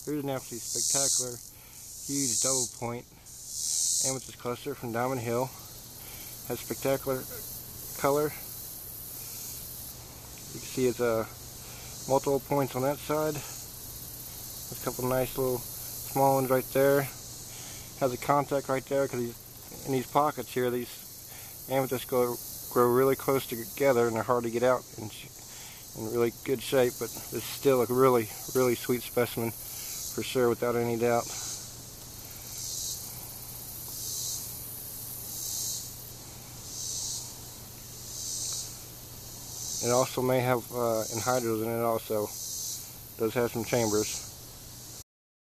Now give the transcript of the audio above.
Here's an absolutely spectacular, huge double point amethyst cluster from Diamond Hill. Has spectacular color. You can see it's multiple points on that side. There's a couple nice little small ones right there. Has a contact right there because in these pockets here, these amethysts grow really close together and they're hard to get out in really good shape. But this is still a really sweet specimen for sure, without any doubt. It also may have anhydrous in it also. It does have some chambers.